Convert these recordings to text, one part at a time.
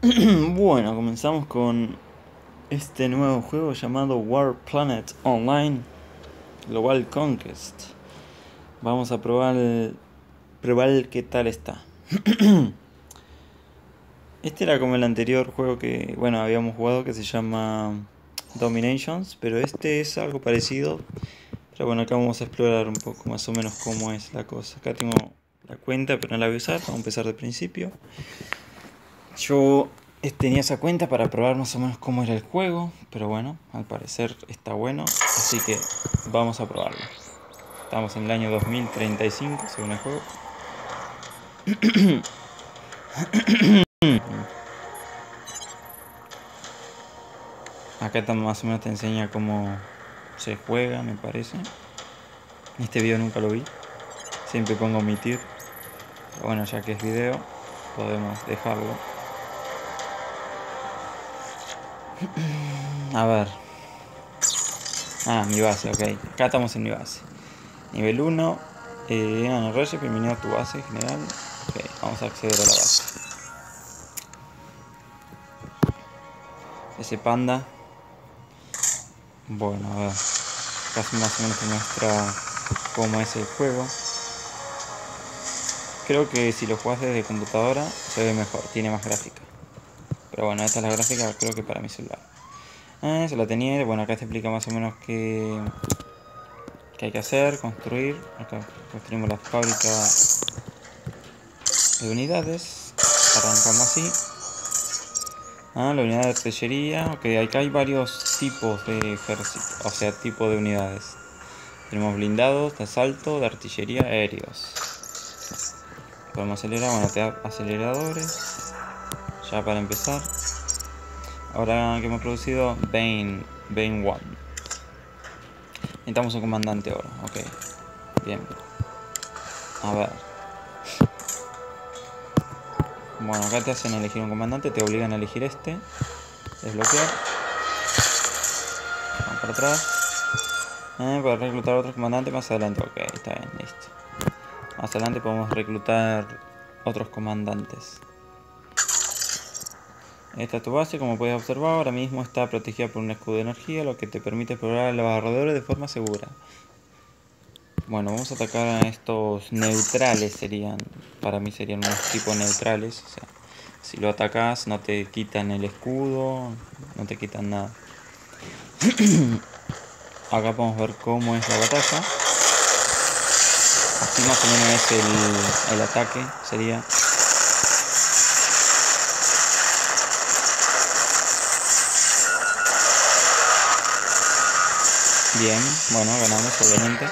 Bueno, comenzamos con este nuevo juego llamado War Planet Online Global Conquest. Vamos a probar qué tal está. Este era como el anterior juego que, bueno, habíamos jugado, que se llama Dominations, pero este es algo parecido. Pero bueno, acá vamos a explorar un poco más o menos cómo es la cosa. Acá tengo la cuenta, pero no la voy a usar. Vamos a empezar del principio. Yo tenía esa cuenta para probar más o menos cómo era el juego, pero bueno, al parecer está bueno, así que vamos a probarlo. Estamos en el año 2035, según el juego. Acá más o menos te enseña cómo se juega, me parece. Este video nunca lo vi, siempre pongo omitir, pero bueno, ya que es video, podemos dejarlo. A ver. Mi base, ok. Acá estamos en mi base. Nivel 1. Reyes, bienvenido a tu base general. Ok, vamos a acceder a la base. Ese panda. Bueno, a ver. Casi más o menos te muestra cómo es el juego. Creo que si lo jugás desde computadora se ve mejor, tiene más gráfica. Pero bueno, esta es la gráfica, creo que para mi celular. Se la tenía. Bueno, acá te explica más o menos qué hay que hacer, construir. Acá construimos la fábrica de unidades. Arrancamos así. La unidad de artillería. Ok, acá hay varios tipos de ejército, o sea, tipo de unidades. Tenemos blindados, de asalto, de artillería, aéreos. Podemos acelerar, bueno, te da aceleradores. Ya para empezar. Ahora que hemos producido Bane 1. Necesitamos un comandante ahora, ok. Bien. A ver. Bueno, acá te hacen elegir un comandante, te obligan a elegir este. Desbloquear. Vamos para atrás. Para reclutar otro comandante más adelante. Ok, está bien, listo. Más adelante podemos reclutar otros comandantes. Esta es tu base, como puedes observar, ahora mismo está protegida por un escudo de energía, lo que te permite explorar los alrededores de forma segura. Bueno, vamos a atacar a estos neutrales, para mí serían unos tipos neutrales. O sea, si lo atacas no te quitan el escudo, no te quitan nada. Acá podemos ver cómo es la batalla. Así más o menos es el ataque, sería. Bien, bueno, ganamos obviamente.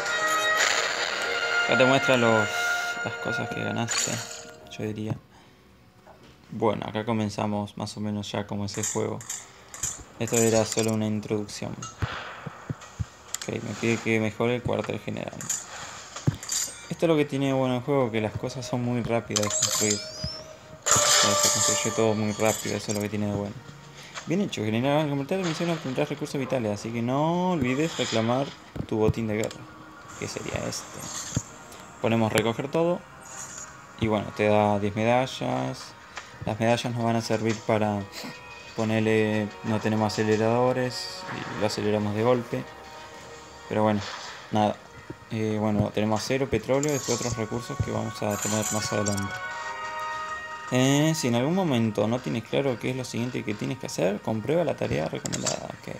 Acá te muestra las cosas que ganaste, yo diría. Bueno, acá comenzamos más o menos ya como ese juego. Esto era solo una introducción. Ok, me pide que mejore el cuartel general. Esto es lo que tiene bueno el juego, que las cosas son muy rápidas de construir. O sea, se construye todo muy rápido, eso es lo que tiene de bueno. Bien hecho, general. Al completar la misión obtendrás recursos vitales, así que no olvides reclamar tu botín de guerra, que sería este. Ponemos recoger todo y bueno, te da 10 medallas. Las medallas nos van a servir para ponerle, no tenemos aceleradores y lo aceleramos de golpe. Pero bueno, nada. Bueno, tenemos acero, petróleo y otros recursos que vamos a tener más adelante. Si en algún momento no tienes claro qué es lo siguiente que tienes que hacer, comprueba la tarea recomendada. Okay.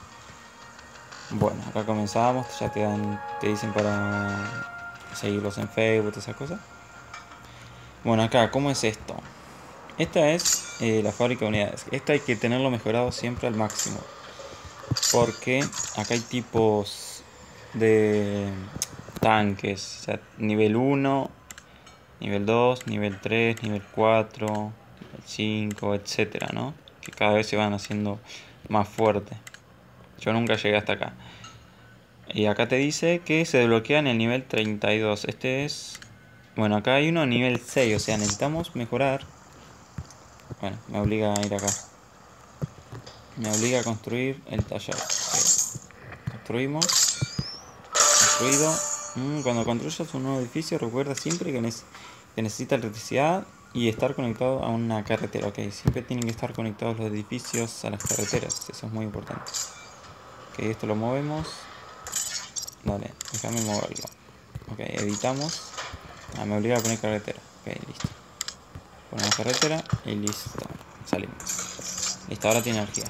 Bueno, acá comenzamos, ya te dicen para seguirlos en Facebook, esas cosas. Bueno, acá, ¿cómo es esto? Esta es la fábrica de unidades. Esto hay que tenerlo mejorado siempre al máximo. Porque acá hay tipos de tanques. O sea, nivel 1, nivel 2, nivel 3, nivel 4, nivel 5, etcétera, ¿no? Que cada vez se van haciendo más fuertes. Yo nunca llegué hasta acá. Y acá te dice que se desbloquea en el nivel 32. Este es... Bueno, acá hay uno a nivel 6. O sea, necesitamos mejorar. Bueno, me obliga a ir acá. Me obliga a construir el taller. Okay. Construimos. Construido. Cuando construyas un nuevo edificio, recuerda siempre que necesita electricidad. y estar conectado a una carretera. Ok, siempre tienen que estar conectados los edificios a las carreteras. Eso es muy importante. Ok, esto lo movemos. Dale, déjame moverlo. Ok, editamos. Me obliga a poner carretera. Ok, listo. Ponemos carretera y listo. Salimos. Listo, ahora tiene energía.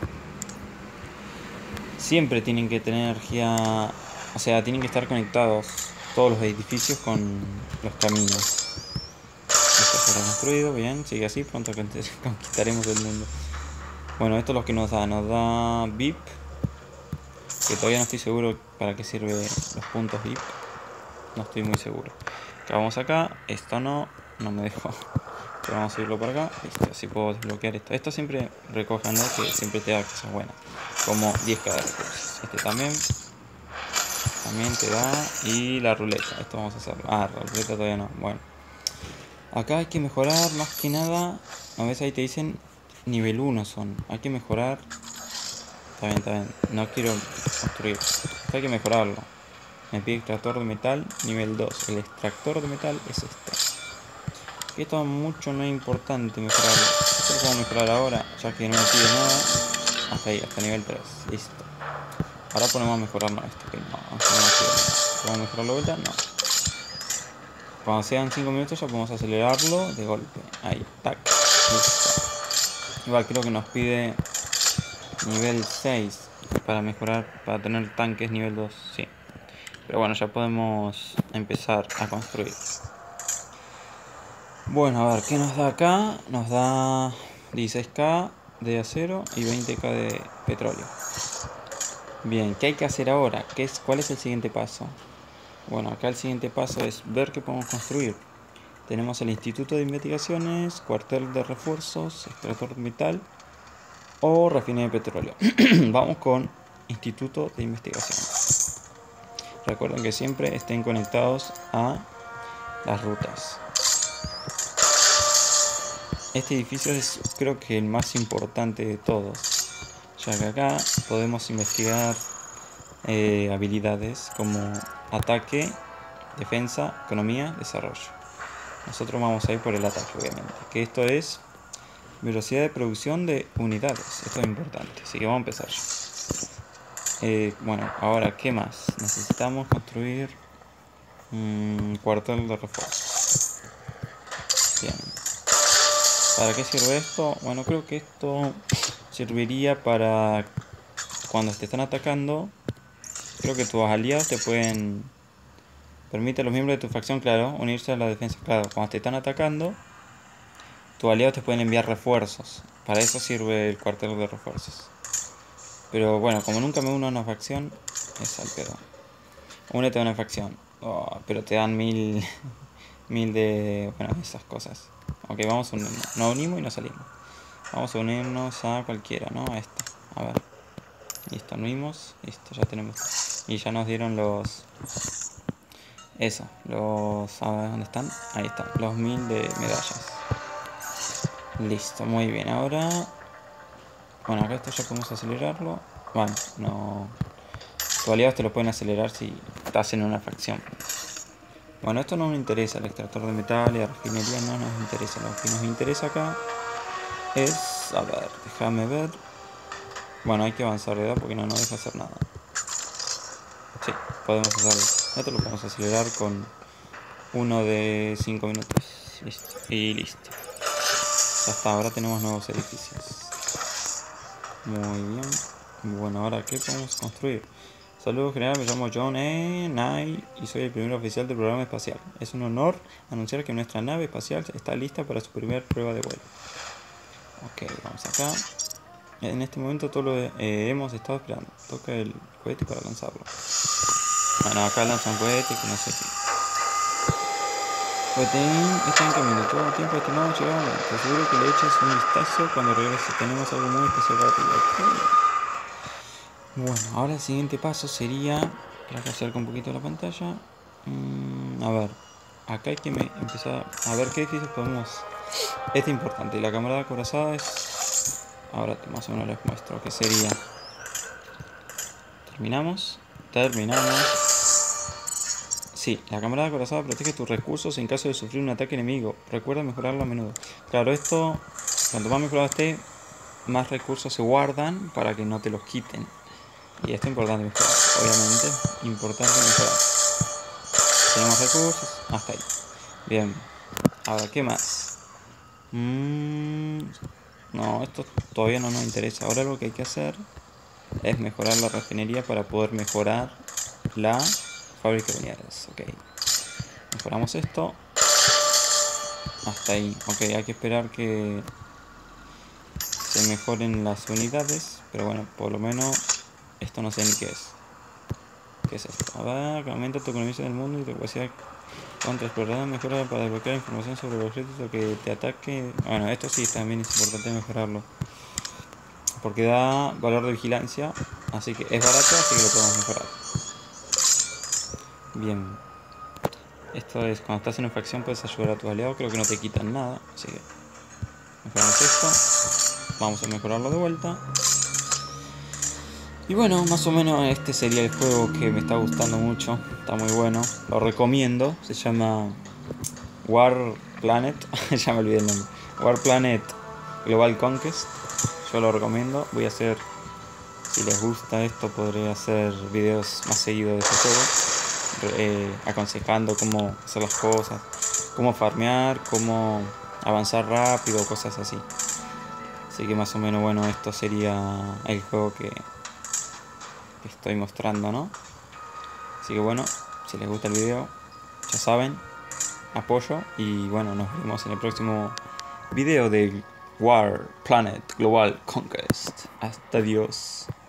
Siempre tienen que tener energía. O sea, tienen que estar conectados todos los edificios con los caminos. Esto ya está construido, bien, sigue así, pronto conquistaremos el mundo. Bueno, esto es lo que nos da VIP, que todavía no estoy seguro para qué sirve los puntos VIP, no estoy muy seguro. Acabamos acá, esto no me dejó, pero vamos a subirlo por acá, listo, así puedo desbloquear esto. Esto siempre recojan, ¿no? Que siempre te da cosas buenas, como 10k de recursos. Este también te da, y la ruleta, esto vamos a hacerlo. La ruleta todavía no, bueno. Acá hay que mejorar más que nada. A veces ahí te dicen nivel 1 son. Hay que mejorar. Está bien. No quiero construir. Esto hay que mejorarlo. Me pide extractor de metal nivel 2. El extractor de metal es este. Esto mucho no es importante mejorarlo. Esto lo puedo mejorar ahora, ya que no me pide nada. Hasta ahí, hasta nivel 3. Listo. Ahora ponemos a mejorarnos esto. Que no me pide nada. ¿Podemos mejorarlo de vuelta? No. Cuando sean 5 minutos ya podemos acelerarlo de golpe. Ahí, tac. Listo. Igual creo que nos pide nivel 6 para mejorar, para tener tanques nivel 2. Sí. Pero bueno, ya podemos empezar a construir. Bueno, a ver, ¿qué nos da acá? Nos da 16k de acero y 20k de petróleo. Bien, ¿qué hay que hacer ahora? ¿Cuál es el siguiente paso? Bueno, acá el siguiente paso es ver qué podemos construir. Tenemos el Instituto de Investigaciones, cuartel de refuerzos, extractor de metal o refinería de petróleo. Vamos con Instituto de Investigaciones. Recuerden que siempre estén conectados a las rutas. Este edificio es, creo que, el más importante de todos, ya que acá podemos investigar habilidades como ataque, defensa, economía, desarrollo. Nosotros vamos a ir por el ataque, obviamente, que esto es velocidad de producción de unidades. Esto es importante, así que vamos a empezar. Bueno, ahora, ¿qué más? Necesitamos construir un cuartel de refuerzo. Bien. ¿Para qué sirve esto? Bueno, creo que esto serviría para cuando te están atacando. Creo que tus aliados te pueden... Permite a los miembros de tu facción, claro, unirse a la defensa. Claro, cuando te están atacando, tus aliados te pueden enviar refuerzos. Para eso sirve el cuartel de refuerzos. Pero bueno, como nunca me uno a una facción, es al pedo. Únete a una facción. Oh, pero te dan 1000 de... Bueno, esas cosas. Ok, vamos a unirnos. Nos unimos y nos salimos. Vamos a unirnos a cualquiera, ¿no? A esta. A ver. Listo, unimos. Listo, ya tenemos. Y ya nos dieron los... Eso, los... A ver, ¿dónde están? Ahí están, los 1000 de medallas. Listo, muy bien. Ahora... Bueno, acá esto ya podemos acelerarlo. Bueno, no... Tus aliados te lo pueden acelerar si estás en una facción. Bueno, esto no nos interesa, el extractor de metal y la refinería no nos interesa. Lo que nos interesa acá es... A ver, déjame ver. Bueno, hay que avanzar, ¿verdad? Porque no nos deja hacer nada. Sí, podemos hacerlo. Esto lo podemos acelerar con uno de 5 minutos. Listo. Y listo. Ya está, ahora tenemos nuevos edificios. Muy bien. Bueno, ahora, ¿qué podemos construir? Saludos general, me llamo John Nye y soy el primer oficial del programa espacial. Es un honor anunciar que nuestra nave espacial está lista para su primera prueba de vuelo. Ok, vamos acá. En este momento todo lo hemos estado esperando. Toca el cohete para lanzarlo. Bueno, acá lanzan cohete que no sé qué. Cohetín está en camino. Todo el tiempo estimado llegado. Te aseguro que le eches un vistazo cuando regrese. Tenemos algo muy especial para ti. Okay. Bueno, ahora el siguiente paso sería... Creo que acerco un poquito la pantalla. A ver. Acá hay que empezar a ver qué edificios podemos... Este es importante. La camarada acorazada es... Ahora más o menos les muestro qué sería. Terminamos. Sí, la camarada acorazada protege tus recursos en caso de sufrir un ataque enemigo. Recuerda mejorarlo a menudo. Claro, esto, cuanto más mejorado esté, más recursos se guardan para que no te los quiten. Y esto es importante mejorar, obviamente. Importante mejorar. Tenemos recursos, hasta ahí. Bien. Ahora, ¿qué más? No, esto todavía no nos interesa. Ahora lo que hay que hacer es mejorar la refinería para poder mejorar la fábrica de unidades. Ok. Mejoramos esto. Hasta ahí. Ok, hay que esperar que se mejoren las unidades. Pero bueno, por lo menos esto no sé ni qué es. ¿Qué es esto? A ver, que aumenta tu conocimiento del mundo y tu capacidad contra explorador. Mejora para desbloquear información sobre los objetos o que te ataque. Bueno, esto sí también es importante mejorarlo. Porque da valor de vigilancia. Así que es barato, así que lo podemos mejorar. Bien. Esto es cuando estás en una facción puedes ayudar a tu aliado. Creo que no te quitan nada. Así que mejoramos esto. Vamos a mejorarlo de vuelta. Y bueno, más o menos este sería el juego que me está gustando mucho. Está muy bueno. Lo recomiendo. Se llama War Planet. Ya me olvidé el nombre. War Planet Global Conquest. Yo lo recomiendo. Voy a hacer, si les gusta esto, podré hacer videos más seguidos de este juego. Aconsejando cómo hacer las cosas, cómo farmear, cómo avanzar rápido, cosas así. Así que más o menos, bueno, esto sería el juego que estoy mostrando, ¿no? Así que bueno, si les gusta el video, ya saben, apoyo y bueno, nos vemos en el próximo video de War Planet Global Conquest. Hasta Dios.